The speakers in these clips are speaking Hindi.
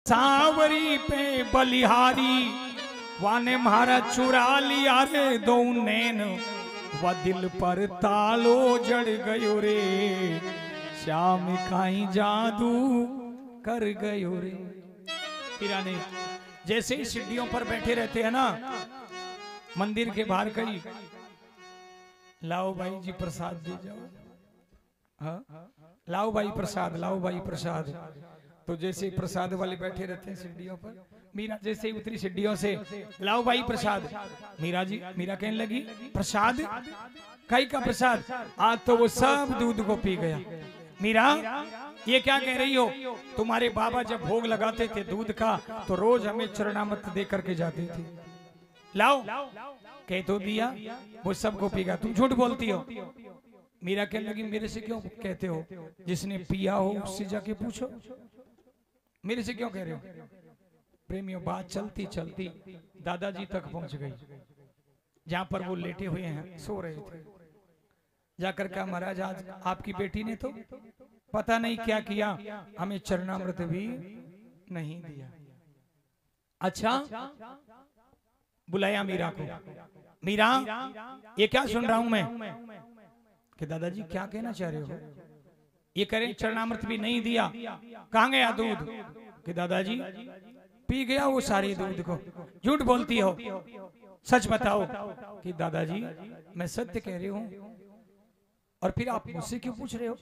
सांवरी पे बलिहारी वाने मारा चुरा लिया रे दो नैन व दिल पर तालो जड़ गयो रे श्याम काई जादू कर गयो रे। पिराने जैसे ही सीढ़ियों पर बैठे रहते हैं ना मंदिर के बाहर कई लाओ भाई जी प्रसाद दे जाओ, हाँ लाओ भाई प्रसाद, लाओ भाई प्रसाद। तो जैसे प्रसाद वाले बैठे रहते हैं सीढ़ियों पर, मीरा जैसे ही उतरी सीढ़ियों से लाओ भाई प्रसाद, मीरा कहने लगी प्रसाद काई का प्रसाद, आज तो वो सब दूध को पी गया। मीरा ये क्या कह रही हो, तुम्हारे बाबा जब भोग लगाते थे दूध का तो रोज हमें चरणामृत दे करके जाते थे, लाओ कह तो दिया वो सबको पीगा, तुम झूठ बोलती हो। मीरा कहने लगी मेरे से क्यों कहते हो, जिसने पिया हो उससे जाके पूछो, मेरे से क्यों कह रहे हो। प्रेमियों बात चलती चलती दादाजी तक पहुंच गई, जहां पर वो लेटे हुए हैं सो रहे थे। जाकर कहा महाराज आज आपकी बेटी ने तो पता नहीं क्या किया, हमें चरणामृत भी नहीं दिया। अच्छा बुलाया मीरा को, मीरा ये क्या सुन रहा हूं मैं कि दादाजी क्या कहना चाह रहे हो, ये करें चरणामृत भी नहीं दिया, कहां गया दूध, कि दादाजी पी गया वो सारे दूध को। झूठ बोलती हो, सच बताओ। कि दादाजी मैं सत्य कह रही हूं, और फिर आप मुझसे क्यों पूछ रहे हो।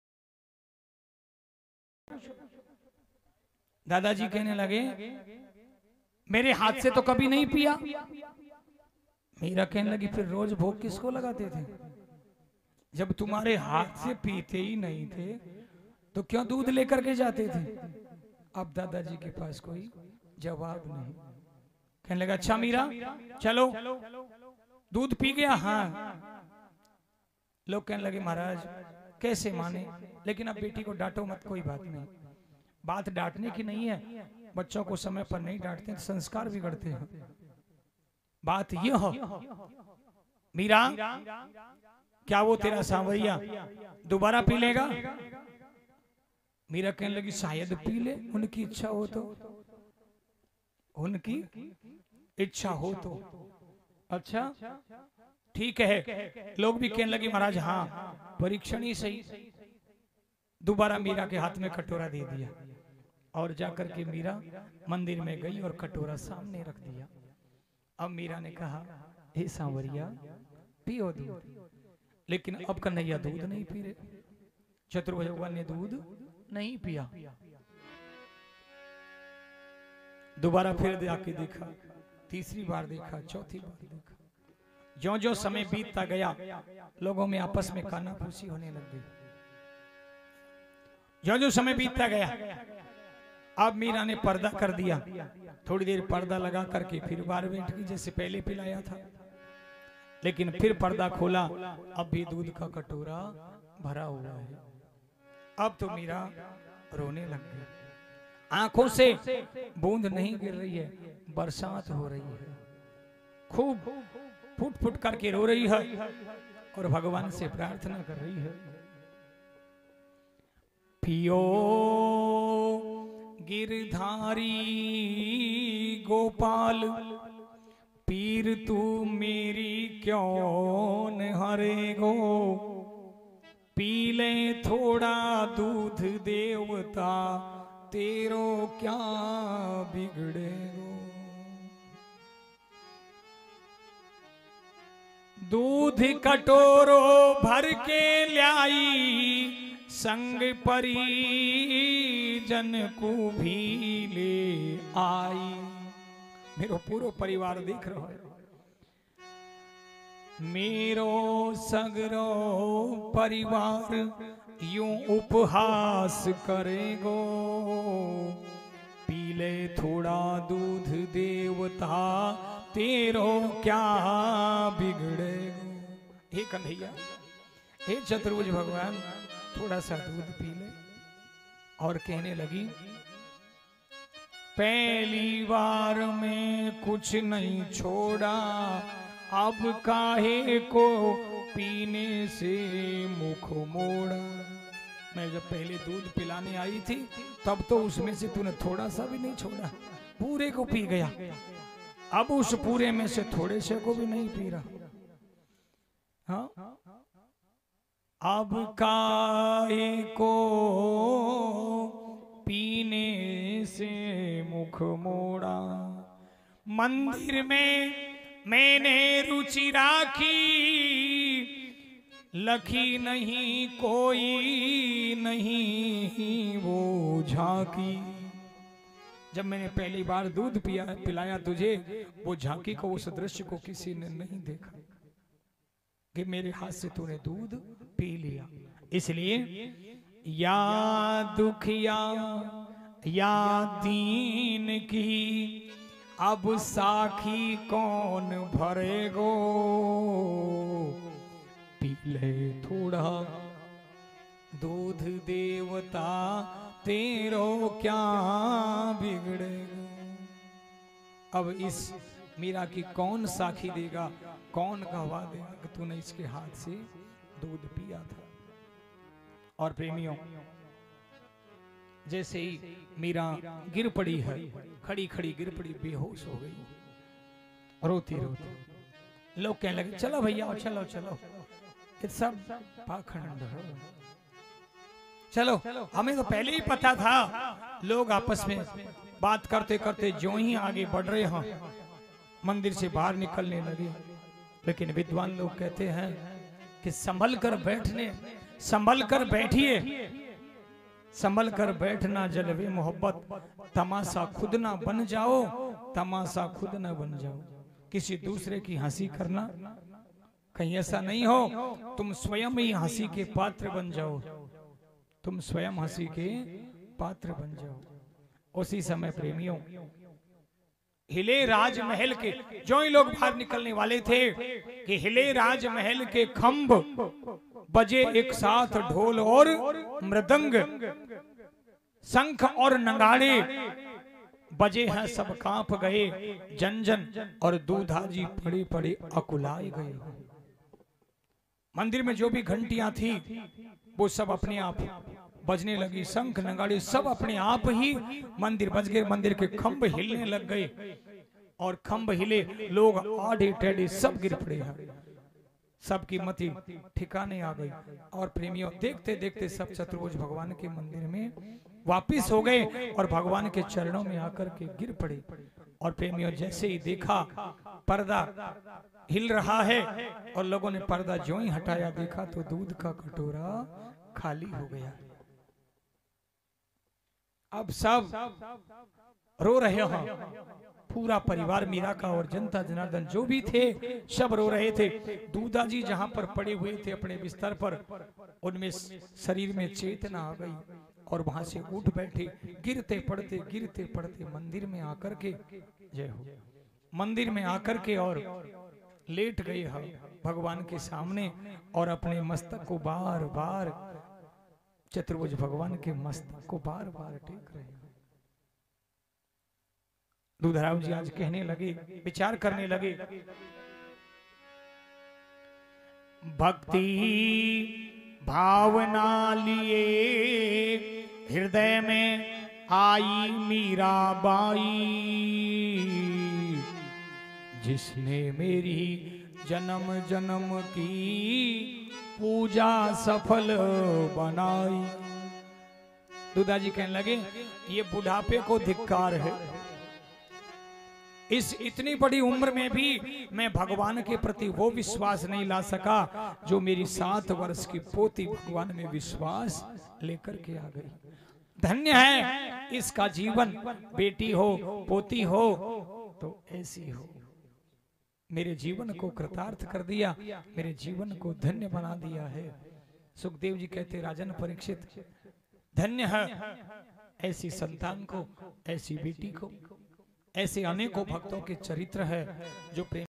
दादाजी कहने लगे मेरे हाथ से तो कभी नहीं पिया। मीरा कहने लगी फिर रोज भोग किसको लगाते थे, जब तुम्हारे हाथ से पीते ही नहीं थे तो क्यों दूध लेकर के जाते थे। अब दादाजी के पास कोई जवाब नहीं। कहने लगा अच्छा मीरा चलो दूध पी गया, हाँ। लोग कहने लगे महाराज कैसे माने, लेकिन अब बेटी को डांटो मत, कोई बात नहीं, बात डांटने की नहीं है, बच्चों को समय पर नहीं डांटते संस्कार बिगड़ते हैं। बात यह हो मीरा क्या वो तेरा सांवरिया दोबारा पी लेगा। मीरा कहने लगी शायद पी ले, उनकी इच्छा हो तो, उनकी इच्छा हो तो। अच्छा ठीक है। लोग भी कहने लगे महाराज हाँ परीक्षण ही सही। दोबारा मीरा के हाथ में कटोरा दे दिया और जाकर के मीरा मंदिर में गई और कटोरा सामने रख दिया। अब मीरा ने कहा हे सांवरिया पियो दूध, लेकिन अब कन्हैया दूध नहीं पी रहे, चतुर्भुज भगवान ने दूध नहीं पिया। दोबारा फिर जाके देखा, तीसरी बार देखा, चौथी बार देखा। ज्यों ज्यों समय बीतता गया लोगों में आपस में कानाफूसी होने लग गई। ज्यों ज्यों समय बीतता गया अब मीरा ने पर्दा कर दिया, थोड़ी देर पर्दा लगा करके फिर बार बैठ गई जैसे पहले पिलाया था, लेकिन फिर पर्दा खोला अब भी दूध का कटोरा भरा हुआ है। अब तो मीरा रोने लग गई, आंखों से बूंद नहीं गिर रही है, बरसात हो रही है, खूब फुट फुट करके रो रही है और भगवान से प्रार्थना कर रही है पियो गिरधारी गोपाल पीर तू मेरी क्यों न हरे गो, पी ले थोड़ा दूध देवता तेरो क्या बिगड़े गो। दूध कटोरो भर के लाई संग परिजन को भी ले आई। मेरो पूरा परिवार देख रहा है, मेरो सगरो परिवार यूं उपहास करेगो, पी ले थोड़ा दूध देवता तेरो क्या बिगड़ेगो। हे कन्हैया हे चतुर्भुज भगवान थोड़ा सा दूध पी ले। और कहने लगी पहली बार में कुछ नहीं छोड़ा, अब काहे को पीने से मुख मोड़ा। मैं जब पहले दूध पिलाने आई थी तब तो उसमें से तूने थोड़ा सा भी नहीं छोड़ा, पूरे को पी गया। अब उस पूरे में से थोड़े से को भी नहीं पी रहा। हाँ, अब काहे को पीने से मुख मोड़ा, मंदिर में मैंने रुचि राखी, लखी नहीं कोई नहीं वो झांकी। जब मैंने पहली बार दूध पिलाया तुझे, वो झांकी को, उस दृश्य को किसी ने नहीं देखा कि मेरे हाथ से तूने दूध पी लिया। इसलिए या दुखिया या दीन की अब साखी कौन भरेगो, पी ले थोड़ा दूध देवता तेरो क्या बिगड़ेगा। अब इस मीरा की कौन साखी देगा, कौन गवाह देगा कि तूने इसके हाथ से दूध पिया था। और प्रेमियों, जैसे ही मीरा गिर पड़ी है, खड़ी खड़ी गिर पड़ी, बेहोश हो गई, रोती रोती। लोग कहने लगे चलो भैया चलो चलो, ये सब पाखंड है, चलो हमें तो पहले ही पता था। लोग आपस में बात करते करते जो ही आगे बढ़ रहे हैं, मंदिर से बाहर निकलने लगे। लेकिन विद्वान लोग कहते हैं कि संभल कर बैठने, संभल कर बैठिए, संभल कर बैठना जलवे मोहब्बत, तमाशा खुद ना बन जाओ, तमाशा खुद ना बन जाओ। किसी दूसरे की हंसी करना, कहीं ऐसा नहीं हो तुम स्वयं ही हंसी के पात्र बन जाओ, तुम स्वयं हंसी के पात्र बन जाओ। उसी समय प्रेमियों, हिले राजमहल के, जो ही लोग बाहर निकलने वाले थे कि हिले राजमहल के खंभ, बजे एक साथ ढोल और मृदंग, शंख और नगाड़े बजे हैं, सब कांप गए जन जन, और दूधाजी पड़े पड़े अकुलाए गए। मंदिर में जो भी घंटियां थी वो सब अपने आप बजने लगी, शंख नगाड़े सब अपने आप ही मंदिर बज गए, मंदिर के खंभ हिलने लग गए, और खंभ हिले, लोग आड़े टेढ़े सब गिर पड़े हैं, सबकी मति ठिकाने आ गई। और प्रेमियों, देखते देखते सब चतुर्भुज भगवान के मंदिर में वापिस हो गए और भगवान के चरणों में आकर के गिर पड़े। और प्रेमियों, जैसे ही देखा पर्दा हिल रहा है और लोगों ने पर्दा जो ही हटाया, देखा तो दूध का कटोरा खाली हो गया। अब सब रो रहे हैं, पूरा परिवार मीरा का और जनता जनार्दन जो भी थे सब रो रहे थे। दूधाजी जहां पर पड़े हुए थे अपने बिस्तर पर, उनमें शरीर में चेतना आ गई और वहां से उठ बैठे, गिरते पड़ते मंदिर में आकर के, जय हो, मंदिर में आकर के और लेट गए हैं भगवान के सामने, और अपने मस्तक को बार बार, चतुर्भुज भगवान के मस्तक को बार बार टेक रहे हैं। दूधराव जी आज कहने लगे, विचार करने लगे, भक्ति भावना लिए हृदय में आई मीराबाई, जिसने मेरी जन्म जन्म की पूजा सफल बनाई। दूधाजी कहने लगे, ये बुढ़ापे को धिक्कार है, इस इतनी बड़ी उम्र में भी मैं भगवान के प्रति वो विश्वास नहीं ला सका जो मेरी 7 वर्ष की पोती भगवान में विश्वास लेकर के आ गई। धन्य है इसका जीवन, बेटी हो पोती हो तो ऐसी हो। मेरे जीवन को कृतार्थ कर दिया, मेरे जीवन को धन्य बना दिया है। सुखदेव जी कहते, राजन परीक्षित, धन्य है ऐसी संतान को, ऐसी बेटी को। ऐसे अनेकों भक्तों के चरित्र है जो प्रेम